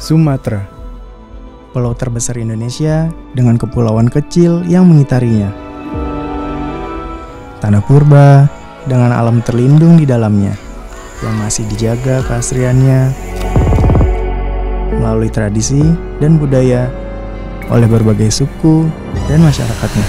Sumatera, pulau terbesar Indonesia dengan kepulauan kecil yang mengitarinya. Tanah purba dengan alam terlindung di dalamnya yang masih dijaga keasriannya melalui tradisi dan budaya oleh berbagai suku dan masyarakatnya.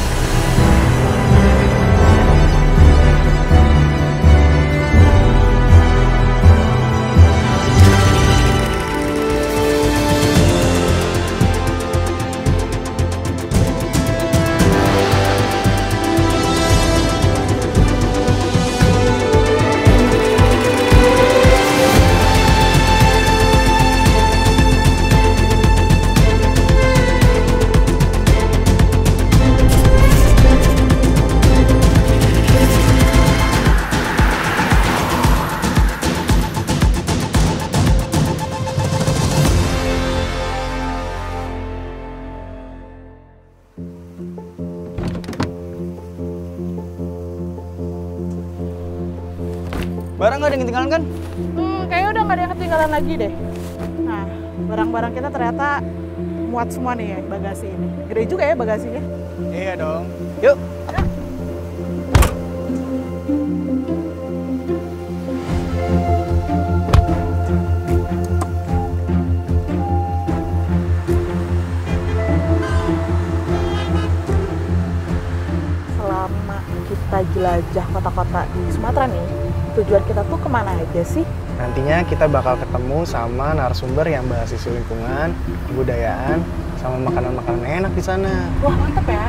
Barang nggak ada yang ketinggalan kan? Kayaknya udah nggak ada yang ketinggalan lagi deh. Nah, barang-barang kita ternyata muat semua nih ya bagasi ini. Gede juga ya bagasinya. Iya dong. Yuk. Selama kita jelajah kota-kota di Sumatera nih, tujuan kita tuh kemana aja sih? Nantinya kita bakal ketemu sama narasumber yang bahas isu lingkungan, kebudayaan, sama makanan-makanan enak di sana. Wah, mantep ya.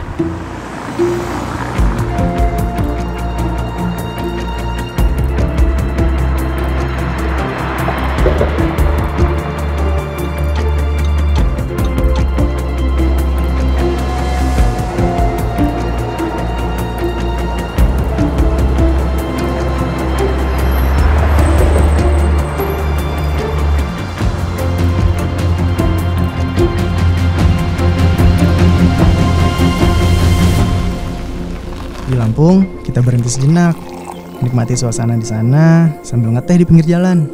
Di Lampung, kita berhenti sejenak, nikmati suasana di sana sambil ngeteh di pinggir jalan.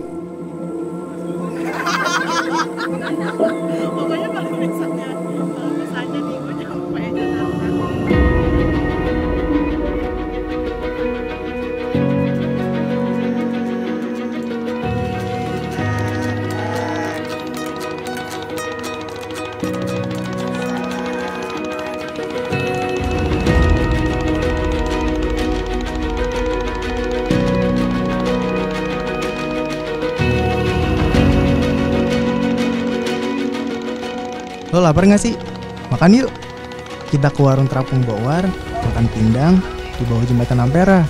Pokoknya kalau misalnya nih gue nyampe Jakarta. Lo lapar gak sih? Makan yuk. Kita ke warung terapung Bawar, makan pindang di bawah jembatan Ampera.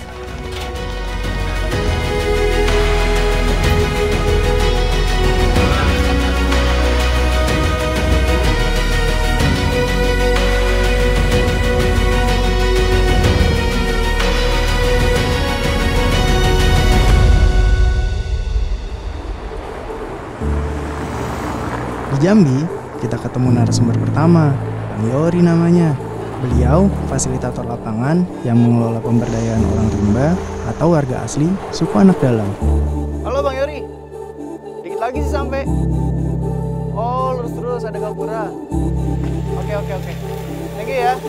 Di Jambi, kita ketemu narasumber pertama, Bang Yori namanya. Beliau fasilitator lapangan yang mengelola pemberdayaan orang rimba atau warga asli suku Anak Dalam. Halo Bang Yori. Dikit lagi sih sampai. Oh, lurus terus ada Gapura. Oke. Thank you ya.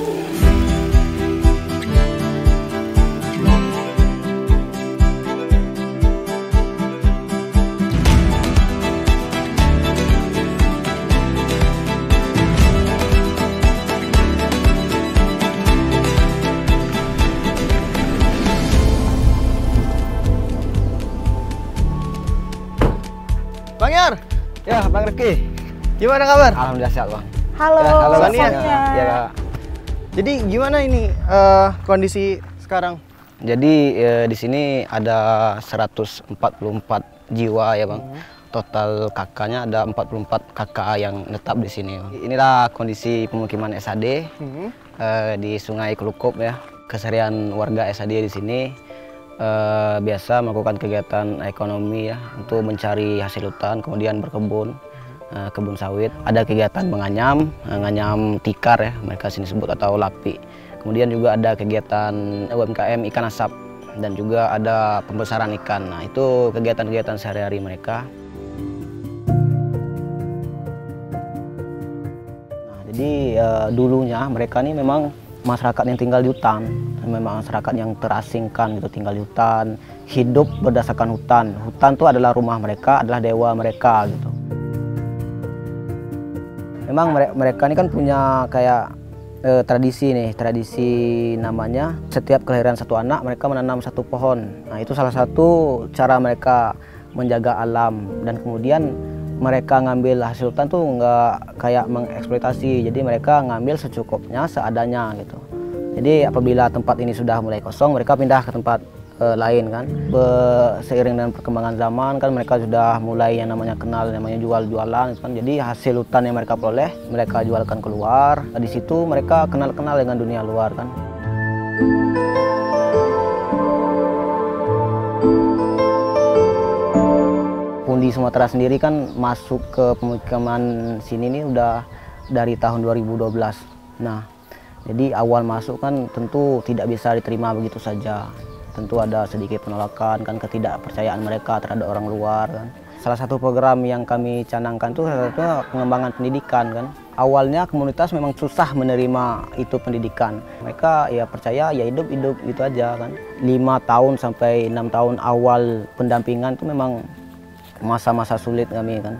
Bang Yar. Ya, Bang Reki. Gimana kabar? Alhamdulillah sehat, Bang. Halo, Ya, halo, Bang. semuanya. Ya, Kak. Jadi gimana ini kondisi sekarang? Jadi di sini ada 144 jiwa ya, Bang. Total kakaknya ada 44 kakak yang netap di sini, Bang. Inilah kondisi pemukiman SAD di Sungai Kelukup ya. Keseharian warga SAD di sini biasa melakukan kegiatan ekonomi ya untuk mencari hasil hutan, kemudian berkebun, kebun sawit. Ada kegiatan menganyam, nganyam tikar ya, mereka sini sebut atau lapi. Kemudian juga ada kegiatan UMKM ikan asap dan juga ada pembesaran ikan. Nah, itu kegiatan-kegiatan sehari-hari mereka. Jadi dulunya mereka ini memang masyarakat yang tinggal di hutan, memang masyarakat yang terasingkan gitu, tinggal di hutan, hidup berdasarkan hutan. Hutan itu adalah rumah mereka, adalah dewa mereka gitu. Memang mereka ini kan punya kayak tradisi namanya setiap kelahiran satu anak mereka menanam satu pohon. Nah itu salah satu cara mereka menjaga alam, dan kemudian mereka ngambil hasil hutan tuh nggak kayak mengeksploitasi, jadi mereka ngambil secukupnya seadanya gitu. Jadi apabila tempat ini sudah mulai kosong, mereka pindah ke tempat lain kan. Seiring dengan perkembangan zaman kan mereka sudah mulai yang namanya kenal, namanya jual-jualan kan. Jadi hasil hutan yang mereka peroleh mereka jualkan keluar. Di situ mereka kenal-kenal dengan dunia luar kan. Di Sumatera sendiri kan masuk ke pemukiman sini nih udah dari tahun 2012. Nah, jadi awal masuk kan tentu tidak bisa diterima begitu saja. Tentu ada sedikit penolakan kan, ketidakpercayaan mereka terhadap orang luar kan. Salah satu program yang kami canangkan itu salah satunya pengembangan pendidikan kan. Awalnya komunitas memang susah menerima itu pendidikan. Mereka ya percaya ya hidup gitu aja kan. 5 tahun sampai 6 tahun awal pendampingan itu memang masa-masa sulit kami kan.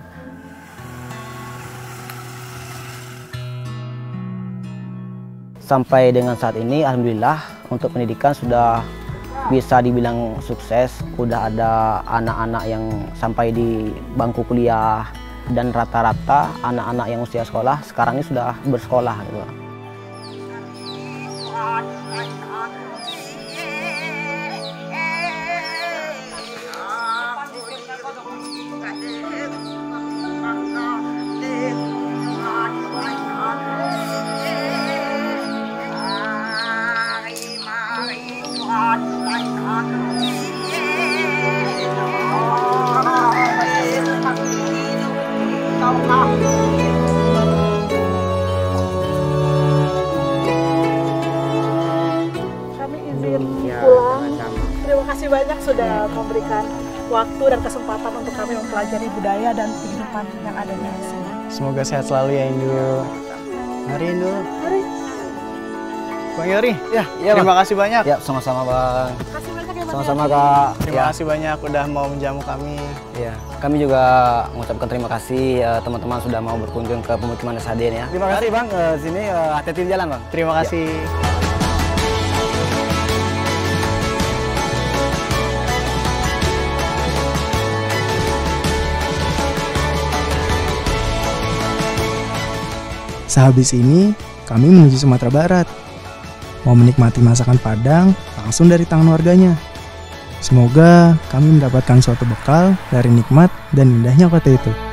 Sampai dengan saat ini alhamdulillah untuk pendidikan sudah bisa dibilang sukses. Udah ada anak-anak yang sampai di bangku kuliah, dan rata-rata anak-anak yang usia sekolah sekarang ini sudah bersekolah gitu. Kami izin pulang. Terima kasih banyak sudah memberikan waktu dan kesempatan untuk kami mempelajari budaya dan kehidupan yang ada di sini. Semoga sehat selalu ya Indu. Mari Indu. Mari. Bang Yori, Ya, terima kasih banyak. Ya, sama-sama Bang. Kasih banyak ya Mas. Sama-sama Kak. Terima kasih banyak udah mau menjamu kami. Ya, kami juga mengucapkan terima kasih teman-teman sudah mau berkunjung ke pemukiman SHD ya. Terima kasih Bang, sini hati-hati di jalan Bang. Terima kasih. Sehabis ini, kami menuju Sumatera Barat. Mau menikmati masakan Padang langsung dari tangan warganya. Semoga kami mendapatkan suatu bekal dari nikmat dan indahnya kota itu.